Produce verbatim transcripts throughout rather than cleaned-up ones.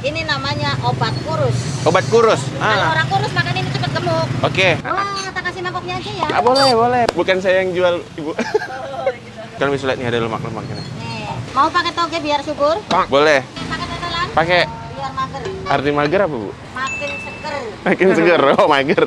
Ini namanya obat kurus. Obat kurus? Kalau Ah. orang kurus makan ini cepat gemuk. Oke. Wah, kita kasih mangkoknya aja ya. Ah, boleh, boleh. Bukan saya yang jual, Ibu. Kalau bisa lihat nih ada lemak-lemak ini. Nih, mau pakai toge biar subur? Boleh. Pakai tetelan? Pakai. Biar mager. Arti mager apa, Bu? Makin seger. Makin seger. Oh, mager.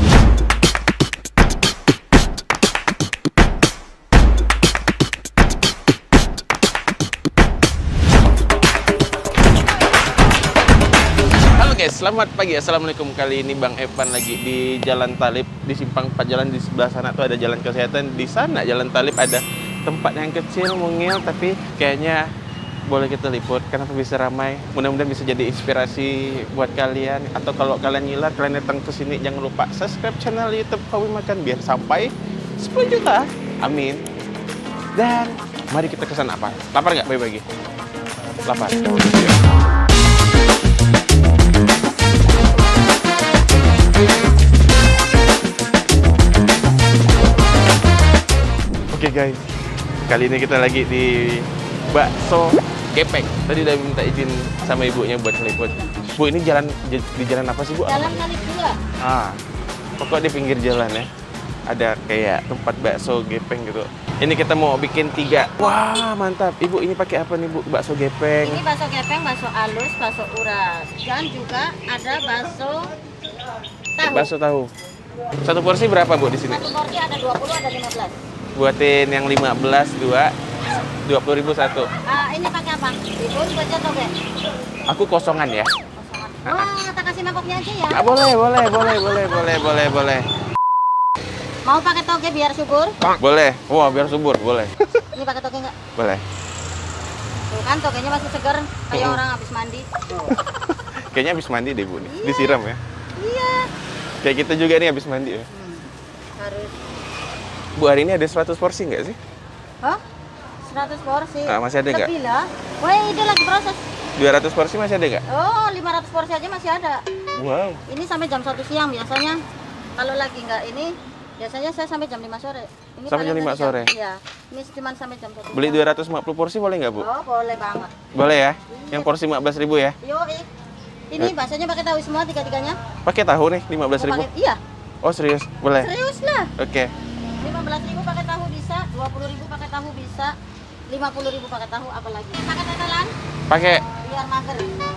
Oke, selamat pagi. Assalamualaikum. Kali ini Bang Evan lagi di Jalan Talib, di simpang empat jalan di sebelah sana tuh ada jalan kesehatan. Di sana Jalan Talib ada tempat yang kecil, mungil, tapi kayaknya boleh kita liput. Kenapa bisa ramai? Mudah-mudahan bisa jadi inspirasi buat kalian. Atau kalau kalian ngiler, kalian datang ke sini, jangan lupa subscribe channel YouTube Hobi Makan biar sampai sepuluh juta. Amin. Dan mari kita ke sana. Apa? Lapar nggak? Bagi-bagi. Lapar. Oke guys, kali ini kita lagi di Bakso Gepeng. Tadi udah minta izin sama ibunya buat meliput. Bu, ini jalan di jalan apa sih, Bu? Jalan Talib dua. Ah, pokok di pinggir jalan ya. Ada kayak tempat bakso gepeng gitu. Ini kita mau bikin tiga. Wah, mantap. Ibu, ini pakai apa nih, Bu? Bakso gepeng. Ini bakso gepeng, bakso halus, bakso uras. Dan juga ada bakso tahu. Bakso tahu. Satu porsi berapa, Bu, di sini? Satu porsi ada dua puluh, ada lima belas. Buatin yang lima belas, dua. dua puluh ribu satu. Ah, ini pakai apa? Bihun, baca toge. Aku kosongan ya. Kosongan. Wah, kita kasih mangkoknya aja ya. Ah, boleh, boleh, boleh, boleh, boleh, boleh, boleh. Mau pakai toge biar subur? Boleh. Wah, biar subur, boleh. Ini pakai toge nggak? Boleh. Tuh kan togenya masih segar, kayak Mm-mm. orang habis mandi. Kayaknya habis mandi deh, Bu. Nih. Iya. Disiram ya. Iya. Kayak kita juga nih habis mandi ya. Hmm, harus. Bu, hari ini ada seratus porsi nggak sih? Hah? seratus porsi? Ah, masih ada nggak? Lebih lah. Wah, itu lagi proses. dua ratus porsi masih ada nggak? Oh, lima ratus porsi aja masih ada. Wow. Ini sampai jam satu siang biasanya. Kalau lagi nggak ini, biasanya saya sampai jam lima sore. Ini Sampai paling jam lima dari sore? Iya. Ini cuma sampai jam satu. Beli siang. dua ratus lima puluh porsi boleh nggak, Bu? Oh, boleh banget. Boleh ya? Yang porsi lima belas ribu ya? Yo, ini baksonya pakai tahu semua tiga-tiganya. Pakai tahu nih, lima belas Mau ribu? pakai- Iya, Oh, serius? Boleh? serius lah. Oke. lima belas ribu pakai tahu bisa, dua puluh ribu pakai tahu bisa, lima puluh ribu pakai tahu apalagi. Pakai tetelan Pakai biar mager.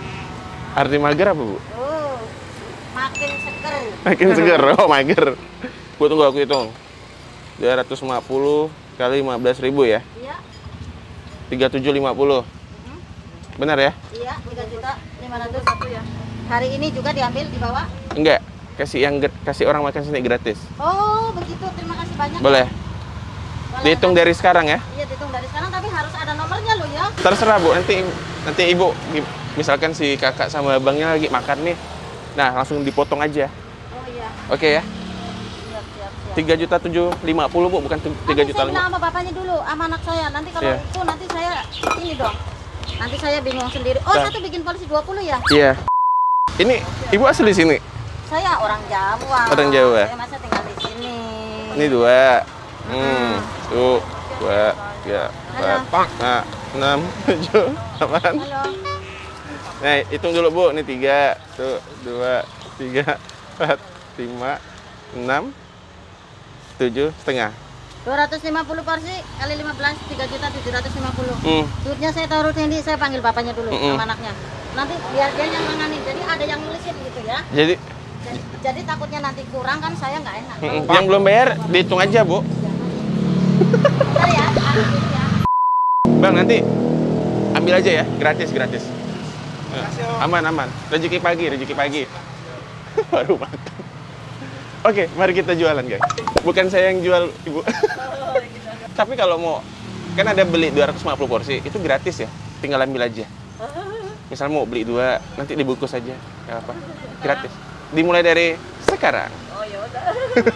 arti mager apa, Bu? Oh, makin seger. Makin seger. Oh, mager. Bu, tunggu aku hitung. dua ratus lima puluh kali lima belas ribu ya? Iya. tiga ribu tujuh ratus lima puluh. Mhm. Benar ya? Iya, tiga juta lima ratus satu ya. Hari ini juga diambil dibawa. Enggak. Kasih yang ger- kasih orang makan sini gratis. Oh, begitu. Terima kasih banyak. Boleh. Boleh, Dihitung kan? dari sekarang ya? Iya, dihitung dari sekarang tapi harus ada nomornya loh ya. Terserah, Bu. Nanti nanti Ibu gi- misalkan si kakak sama abangnya lagi makan nih. Nah, langsung dipotong aja. Oh iya. Oke ya? Siap, siap, siap. tiga juta tujuh ratus lima puluh, Bu, bukan tiga Nanti juta saya lima. bilang sama bapaknya dulu, sama anak saya. Nanti kalau Iya. itu nanti saya ini dong. Nanti saya bingung sendiri. Oh, Nah. satu bikin polisi dua puluh ya? Iya. Ini Ibu asli sini. Saya orang Jawa. Orang Jawa. Saya masa tinggal di sini. Ini dua. Hmm. Tuh. Dua, tiga, empat, nah, enam, tujuh, delapan. Halo. Nah, hitung dulu, Bu. Ini tiga, tuh, dua, tiga, empat, lima, enam, tujuh, setengah. dua ratus lima puluh porsi kali lima belas, tiga juta tujuh ratus lima puluh. Hmm. Duitnya saya taruh sini, saya panggil bapaknya dulu Mm-mm. sama anaknya. Nanti biar dia yang nangani. Jadi ada yang nulisin gitu ya. Jadi, Jadi, jadi takutnya nanti kurang kan saya nggak enak. mm, yang belum bayar dihitung aja, Bu. Bentar ya, ambil dulu ya. Bang, nanti ambil aja ya, gratis, gratis. Aman, aman. Rezeki pagi, rezeki pagi. Baru makan. Oke, mari kita jualan, guys. Bukan saya yang jual, Ibu. Tapi kalau mau, kan ada beli dua ratus lima puluh porsi, itu gratis ya. Tinggal ambil aja. Misal mau beli dua, nanti dibungkus aja. Gak apa, gratis. Dimulai dari sekarang. Oh ya udah.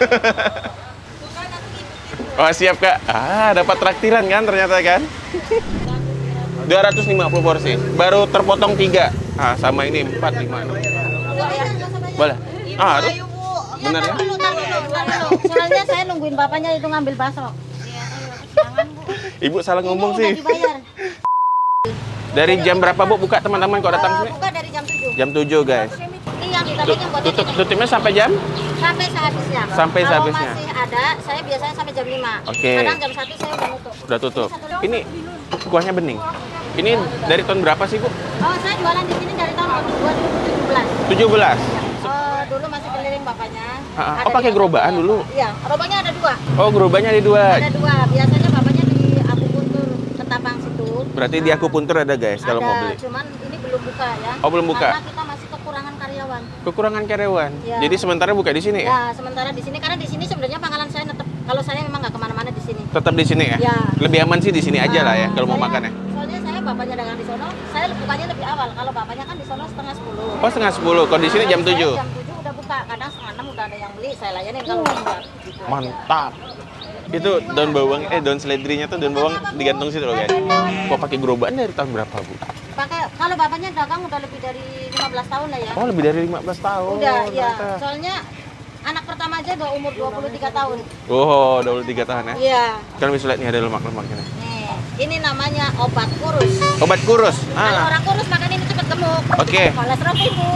Oh, siap, Kak. Ah, dapat traktiran kan ternyata kan? dua ratus lima puluh porsi. Baru terpotong tiga. Ah, sama ini empat, lima, enam. Boleh? Ah, aduh. Benar ya? Tar dulu, tar dulu, tar dulu. Soalnya saya nungguin bapaknya itu ngambil bakso. Iya, ayo, jangan, Bu. Ibu salah Ini ngomong udah sih. dibayar. Dari jam berapa Bu buka teman-teman kalau datang Eh, sini? buka dari jam tujuh. Jam tujuh guys. Ini yang ditambahnya buat Tutup ini. tutupnya sampai jam? Sampai sehabisnya. Sampai Kalau sehabisnya. masih ada, saya biasanya sampai jam lima. Oke. Kadang jam satu saya udah nutup. Udah tutup. Ini kuahnya bening. Ini dari tahun berapa sih Bu? Oh, saya jualan di sini dari tahun dua ribu tujuh belas. tujuh belas. Oh, dulu masih keliling bapaknya. Ah, ah. Ada Oh, pakai di gerobaan Bapaknya. dulu? Iya, gerobaknya ada dua. Oh, gerobaknya ada dua. Ada dua. Biasanya bapaknya di akupuntur Ketapang situ. Berarti di akupuntur ada guys kalau ada, mau beli. cuman ini belum buka ya. Oh, belum buka. Karena kita masih kekurangan karyawan. Kekurangan karyawan. Iya. Jadi sementara buka di sini ya? Ya, sementara di sini karena di sini sebenarnya pangkalan saya tetap kalau saya memang nggak kemana-mana di sini. Tetap di sini ya? Ya. Lebih aman sih di sini aja lah ya Nah, kalau mau soalnya- makan ya. Soalnya saya bapaknya dagang di sono, saya bukanya lebih awal. Kalau bapaknya kan di sono setengah sepuluh. Oh, setengah sepuluh. Kalau di sini jam Saya tujuh. Jam tujuh udah buka. Kadang setengah enam udah ada yang beli. Saya layanin kalau enggak. Gitu aja. Mantap. Itu daun bawang eh daun seledrinya tuh daun bawang digantung situ loh guys. Kok pakai gerobak dari tahun berapa Bu? Pakai kalau bapaknya dagang udah lebih dari lima belas tahun lah ya. Oh lebih dari lima belas tahun. Udah, ya. ternyata. Soalnya anak pertama aja udah umur dua puluh tiga tahun. Oh dua puluh tiga tahun ya. Iya. Kalian bisa lihat nih ada lemak-lemaknya nih. Nih, ini namanya obat kurus. Obat kurus. Kalau Ah. orang kurus makan ini cepat gemuk. Oke. Kolesterol tinggi.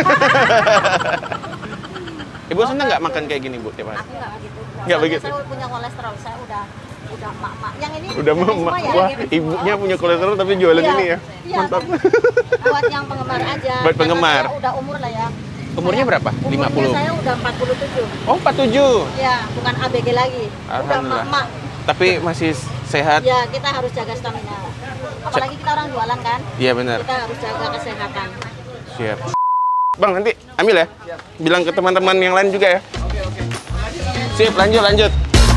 Ibu seneng nggak makan kayak gini Bu tiap hari? Aku nggak begitu. Nggak Soalnya begitu? Saya punya kolesterol. Saya udah udah mak-mak. Yang ini Udah ini mama. semua ya, Wah ini semua. ibunya punya kolesterol tapi jualan Iya, ini ya. iya. Mantap. Buat yang penggemar aja. Buat Karena penggemar. saya udah umur lah ya. Umurnya Saya- berapa? umurnya lima puluh? Saya udah empat puluh tujuh. Oh empat puluh tujuh. Ya, bukan A B G lagi. Udah Alhamdulillah. mak-mak. Tapi masih sehat. Ya, kita harus jaga stamina. Apalagi kita orang jualan kan. Iya benar. Kita harus jaga kesehatan. Siap. Bang nanti ambil ya. Bilang ke teman-teman yang lain juga ya. Oke, oke. Sip, lanjut lanjut.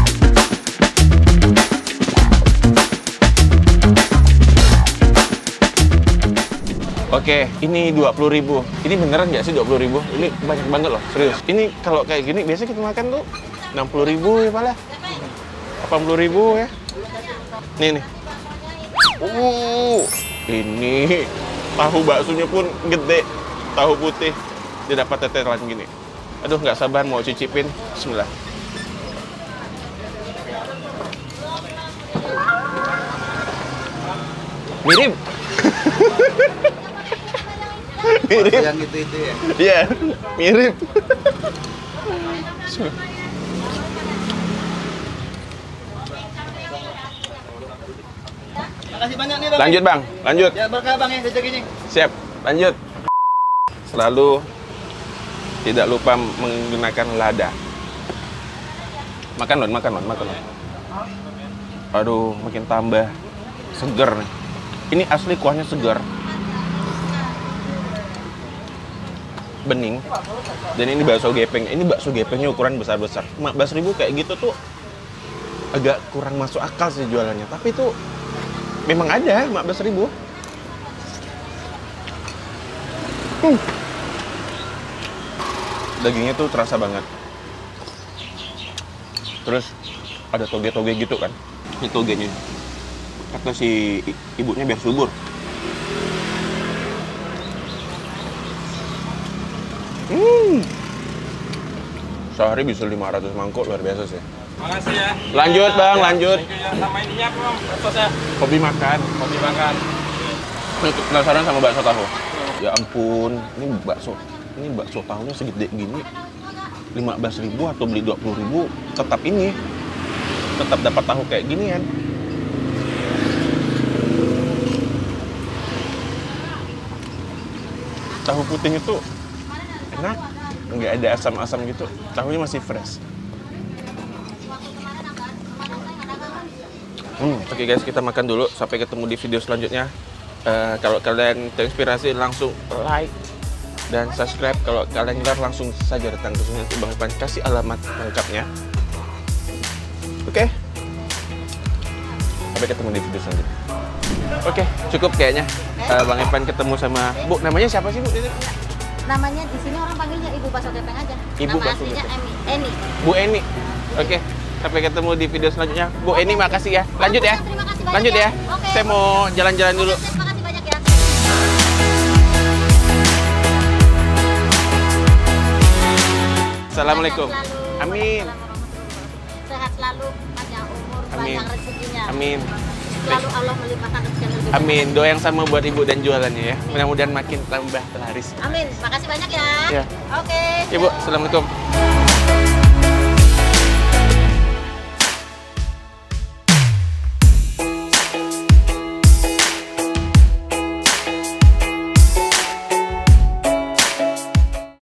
Oke, ini dua puluh ribu. Ini beneran nggak sih dua puluh ribu? Ini banyak banget loh, serius. Ini kalau kayak gini biasanya kita makan tuh enam puluh ribu ya pala. delapan puluh ribu ya. Nih nih. Uh, ini tahu baksonya pun gede. Tahu putih. Dia dapat tetelan gini. Aduh, nggak sabar mau cicipin. Bismillah. Mirip. Mirip. Yang itu-itu ya. Iya, mirip. Makasih banyak nih, Bang. Lanjut, Bang. Lanjut. Ya, berkah Bang ya, rezekinya. Siap. Lanjut. Selalu tidak lupa menggunakan lada. Makan, Lon. Makan, Lon. Makan, Lon. Aduh, makin tambah seger nih. Ini asli kuahnya segar. Bening. Dan ini bakso gepeng. Ini bakso gepengnya ukuran besar-besar. lima belas ribu kayak gitu tuh agak kurang masuk akal sih jualannya. Tapi itu memang ada lima belas ribu. Hmm. Dagingnya tuh terasa banget. Terus ada toge-toge gitu kan. Ini togenya. Kata si ibunya biar subur. Hmm. Sehari bisa lima ratus mangkok, luar biasa sih. Makasih ya. Lanjut, Bang, lanjut. Thank you ya. Sama ininya apa, Bang? Sosnya. Hobi makan. Kopi makan. Ini penasaran sama bakso tahu. Ya ampun, ini bakso. Ini bakso tahunya segede gini. lima belas ribu atau beli dua puluh ribu, tetap ini. Tetap dapat tahu kayak gini kan. Tahu putihnya tuh enak, nggak ada asam-asam gitu. Tahunya masih fresh. Hmm, oke guys, kita makan dulu. Sampai ketemu di video selanjutnya. Eh, kalau kalian terinspirasi, langsung like dan subscribe. Kalau kalian ntar langsung saja datang ke sini untuk Bang Epan kasih alamat lengkapnya. Oke. Sampai ketemu di video selanjutnya. Oke, cukup kayaknya. Eh, Bang Epan ketemu sama Bu. Namanya siapa sih Bu? Namanya di sini orang panggilnya Ibu Bakso Gepeng aja. Ibu Nama Bakso aslinya Gepeng. Eni. Eni. Bu Eni. Oke. Sampai ketemu di video selanjutnya. Bu Eni, makasih ya. Lanjut ya. Terima kasih banyak Lanjut ya. ya. Oke. Saya mau jalan-jalan dulu. Oke, terima kasih banyak ya. Assalamualaikum. Sehat selalu. Amin. Sehat selalu, panjang umur, Amin. banyak rezekinya. Amin. Selalu Allah melimpahkan rezeki yang lebih Amin. Doa yang sama buat ibu dan jualannya ya. Mudah-mudahan makin tambah laris. banyak. Amin. Makasih banyak ya. Ya. Oke. Ibu, assalamualaikum.